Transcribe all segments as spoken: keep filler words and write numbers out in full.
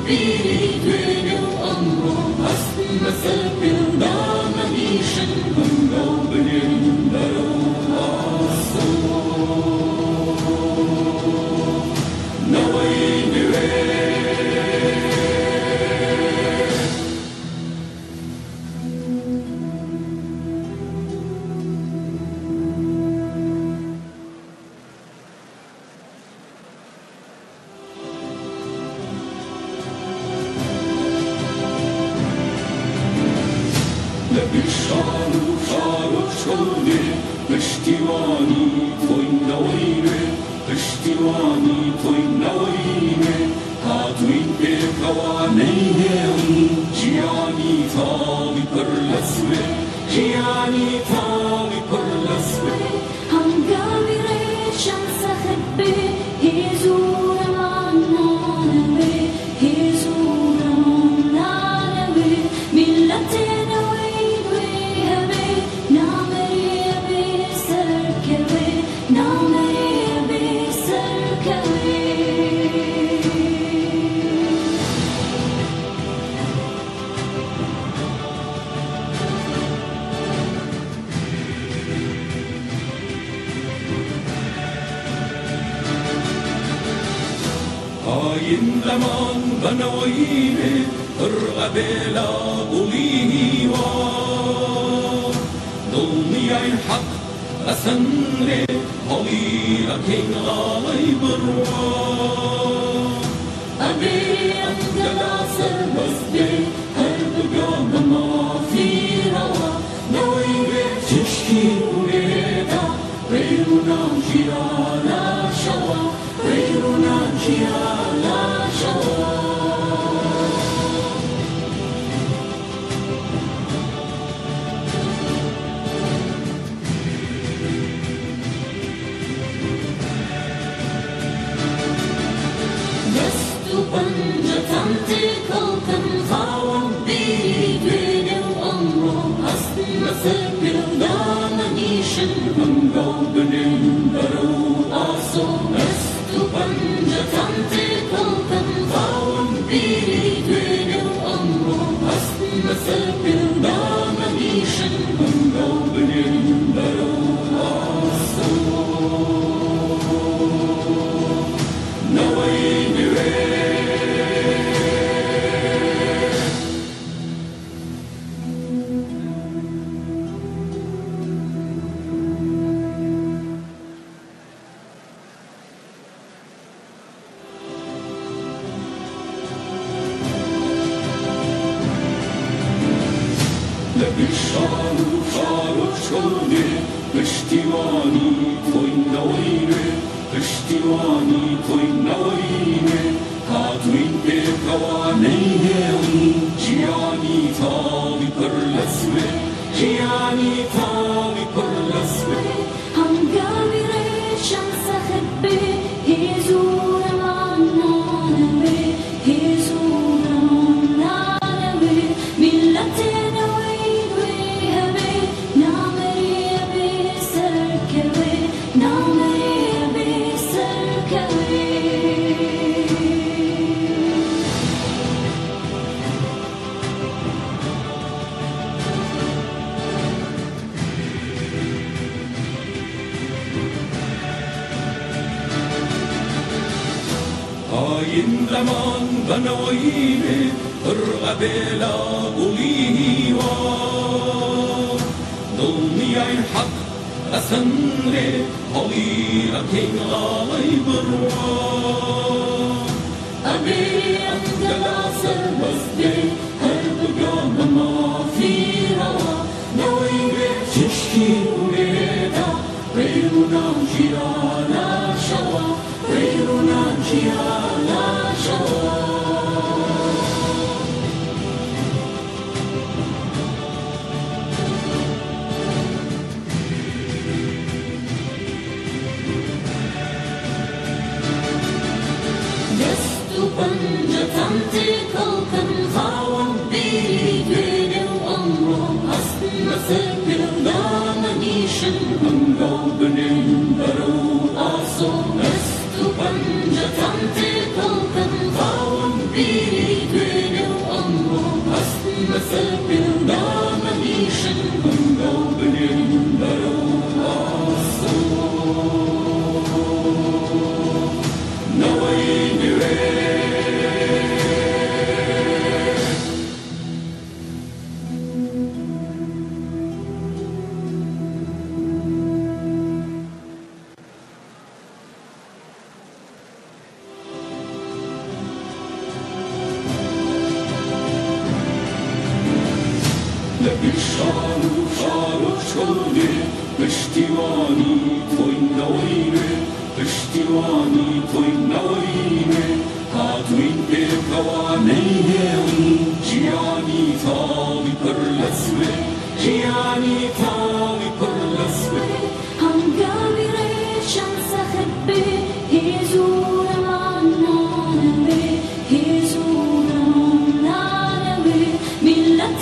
بيدوين وأمره حسن مسافر دام نيشن من قلبين برو نوين Bisharu sharu shoni Pishtiwani tvoj nawajne Pishtiwani tvoj nawajne Hatuin pekava nejheri Gjani thavi për lasve Gjani thavi për lasve Han gavi reqan sa khebbe Hezura mannaneve Hezura mannaneve Millatena Hain zaman banawayne Rgabela ulihi wa Dolmi ay haq asanre Holi akin ghalay barwa Abiri amdala sarbazde Harbga mama fi rawa Nawayne tishki uleda Reyruna jiyala shawa Reyruna jiyala shawa Panjatante kalkan fawan bidwene amro Hasn masafir dama nishan Mangaw benin baro aso Nastu panjatante kalkan fawan bidwene amro Hasn masafir dama nishan Mangaw benin baro aso Nawayne Bisharu sharu shoni Pishtiwani tvoj nawajne Pishtiwani tvoj nawajne Hatuin pekava nejheri Gjani thavi për lasve Gjani thavi për lasve Han gavi reqan sa khebbe Hezura mannaneve Hezura mannaneve Millatena Hain zaman banawayne Rgabela ulihi wa Dolmi ay haq asanre Holi akin ghalay barwa Abiri amdala sarbazde Harbga mama fi rawa Nawayne tishki uleda Reyruna jiyala shawa Reyruna jiyala shawa Yastu panjatante kalkan fawan bidwene amro Hasn masafir dama nishan Mangaw benin baro aso Nastu panjatante kalkan fawan bidwene شارو شارو شده پشتیوانی توی نوینه پشتیوانی توی نوینه هاتوین به کوانه جیانی تاوی پر لسوه جیانی تاوی پر لسوه هنگامی ریشم سخبه هزور معنانوه هزور معنانوه ملت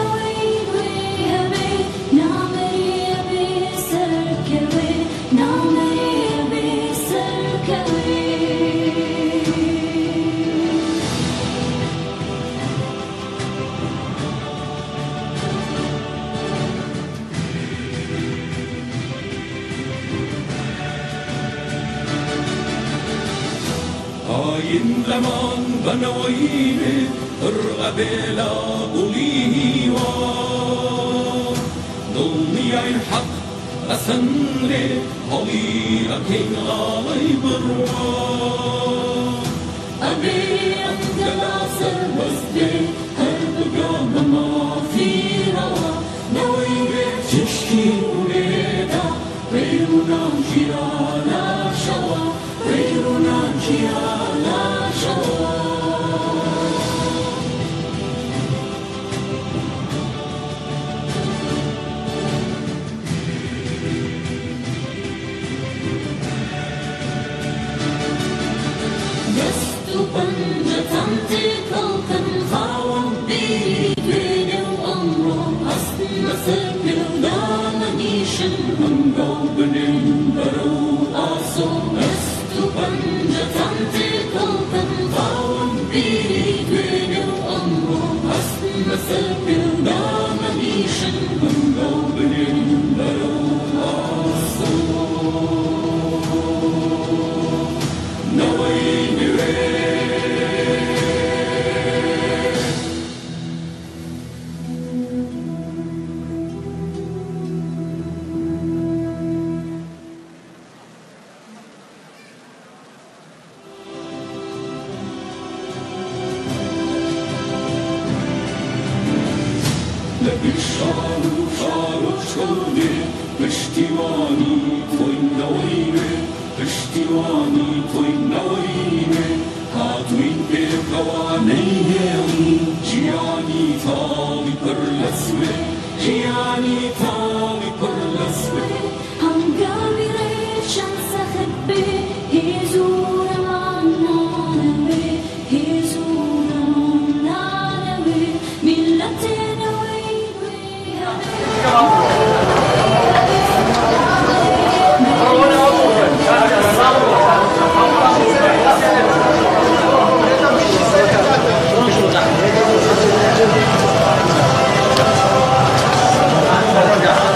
آین لمان بنوینه رغبلا قوليه و ضمي الحق أسنلي هولي أكين غالي بروا أبي أنجلا سربستي هربقى مما في روا نوينه تشكي وليدا غيرنا جيانا شوا غيرنا جيانا شوا دست و پنجتم تکلکن خواهم بیری دوینه و امرو هست مسکر دامنیشن هنگو بنیم برو آسو دست و پنجتم تکلکن خواهم بیری دوینه و امرو هست مسکر دامنیشن هنگو بنیم برو آسو شارو شارو شده پشتیوانی توی نوینه پشتیوانی توی نوینه هاتوین به کوانه جیانی تاوی پر لسوه جیانی تاوی پر لسوه هنگامی ریشم سخبه هزور معنانوه هزور معنانوه ملت Gracias.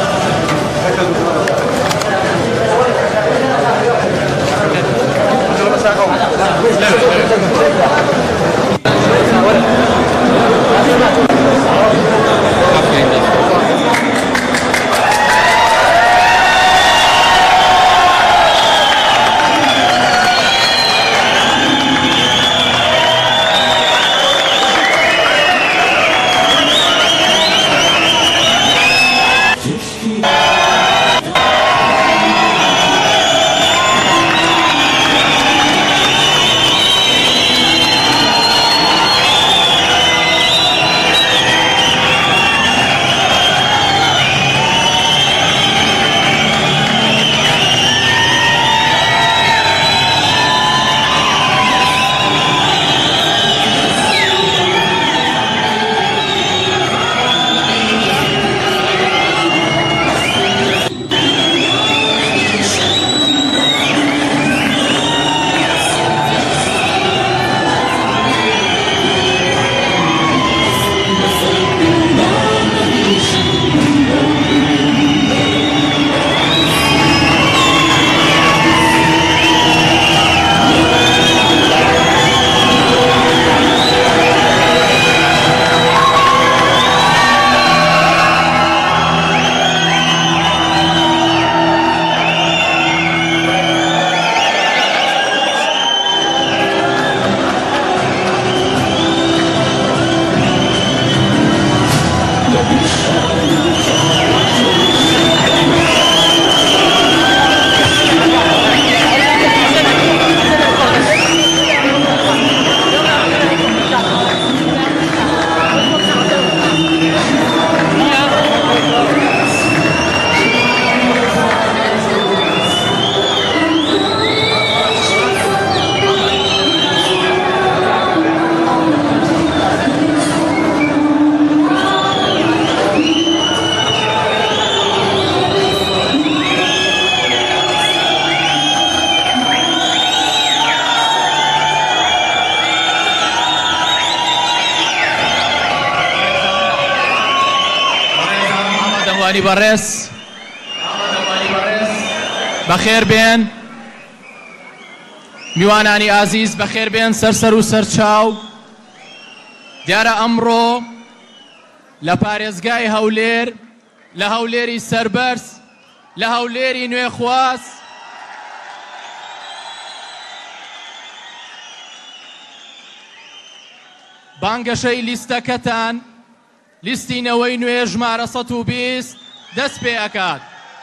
ئامادەبوانی بەڕێز بەخێر بێن، میوانانی ئازیز بەخێر بێن، سەرسەر و سەرچاو. دیارە ئەمڕۆ لە پارێزگای هەولێر، لە هەولێری سەربەرز، لە هەولێری نوێخواس بانگەشەی لیستەکەتان، لیستینەوەی نوێ ژمارە سەد و بیست دەست پێ ئەکات.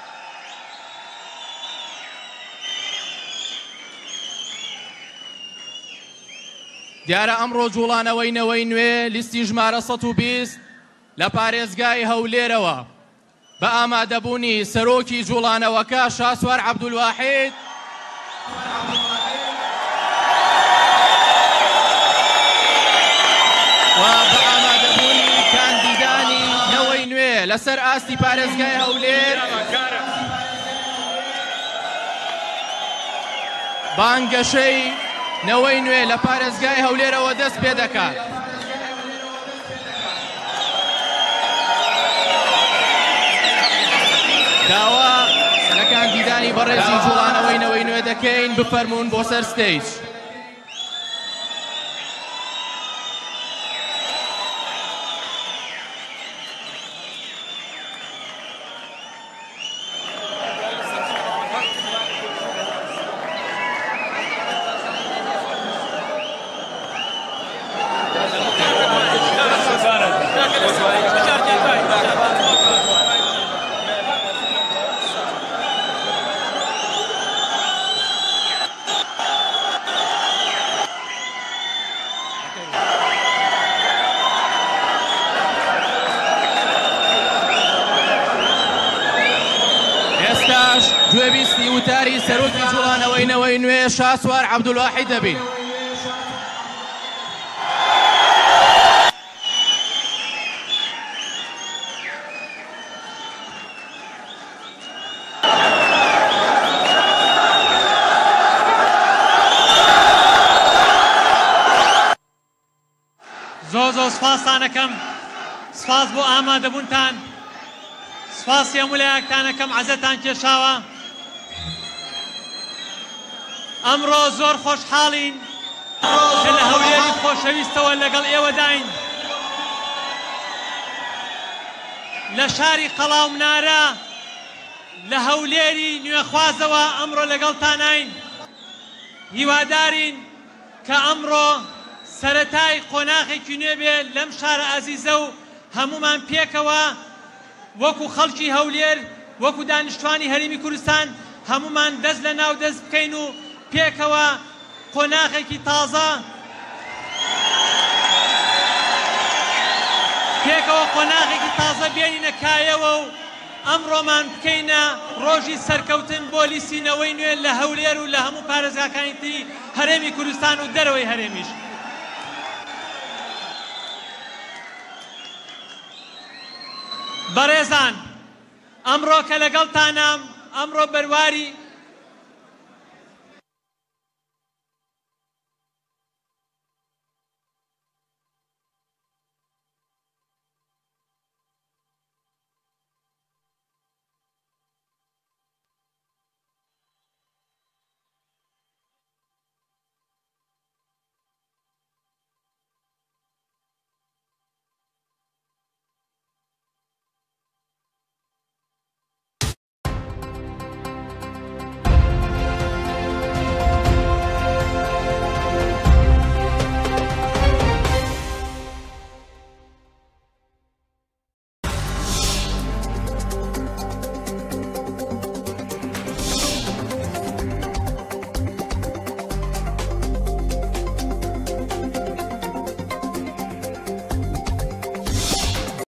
دیارە ئەمڕۆ جوڵانەوەی نەوەی نوێ لیستی ژمارە سەد و بیست لە پارێزگای هەولێرەوە بە ئامادەبوونی سەرۆکی جوڵانەوەکە شاسوار عەبدولواحید و بە ئامادەبوونی کاندیدانی نەوەی نوێ لەسەر ئاستی پارێزگای هەولێر بانگەشەی نەوەی نوێ لە پارێزگای هەولێرەوە دەست پێ دەکات. داوا لە کاندیدانی بەڕێزی جوڵانەوەی نەوەی نوێ دەکەین بفەرمونون بۆ سەر ستەیج. ئێستاش گوێبیستی وتاری سەرۆکی جوڵانەوەی نەوەی نوێ شاسوار عەبدولواحید دەبین. زۆر زۆر سپاسانەکەم، سپاس بۆ ئامادەبوونتان، سپاسی هەموو لایەکتانەکەم عەزەتان کێشاوە. ئەمڕۆ زۆر خۆشحاڵین کە لە هەولێری خۆشەویستەوە لەگەڵ ئێوەداین. لە شاری قەڵاو منارە لە هەولێری نوێخوازەوە ئەمڕۆ لەگەڵتانین. هیوادارین کە ئەمڕۆ سەرەتای قۆناغێکی نوێ بێ لەم شارە ئەزیزە و هەمومان پێکەوە وەکو خەڵکی هەولێر، وەکو دانیشتوانی هەرێمی کوردستان هەمومان دەست لە ناو دەست بکەین و پێکەوە قۆناغێکی تازە پێکەوە قۆناغێکی تازە بێنینە کایەوە و ئەمڕۆمان بکەینە ڕۆژی سەرکەوتن بۆ لیستینەوەی نوێ لە هەولێر و لە هەموو پارێزگاکانی تری هەرێمی کوردستان و دەرەوەی هەرێمیش. بەڕێزان، ئەمڕۆ کە لەگەڵتانم، ئەمڕۆ بەرواری